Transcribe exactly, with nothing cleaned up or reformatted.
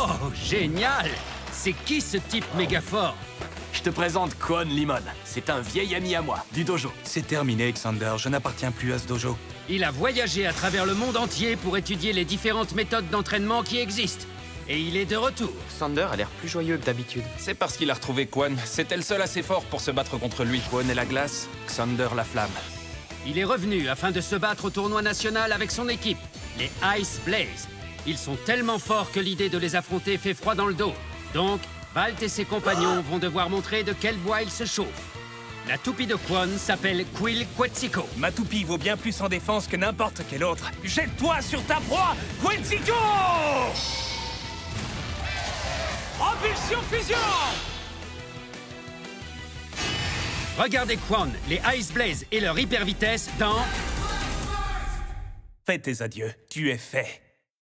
Oh, génial! C'est qui ce type méga fort? Je te présente Kwon Limon. C'est un vieil ami à moi, du dojo. C'est terminé, Xander. Je n'appartiens plus à ce dojo. Il a voyagé à travers le monde entier pour étudier les différentes méthodes d'entraînement qui existent. Et il est de retour. Xander a l'air plus joyeux que d'habitude. C'est parce qu'il a retrouvé Kwon. C'était le seul assez fort pour se battre contre lui. Kwon est la glace, Xander la flamme. Il est revenu afin de se battre au tournoi national avec son équipe, les Ice Blaze. Ils sont tellement forts que l'idée de les affronter fait froid dans le dos. Donc, Valt et ses compagnons vont devoir montrer de quel bois ils se chauffent. La toupie de Kwon s'appelle Quill Quetziko. Ma toupie vaut bien plus en défense que n'importe quel autre. Jette-toi sur ta proie, Quetziko! Propulsion fusion! Regardez Kwon, les Ice Blaze et leur hyper vitesse dans... Fais tes adieux, tu es fait.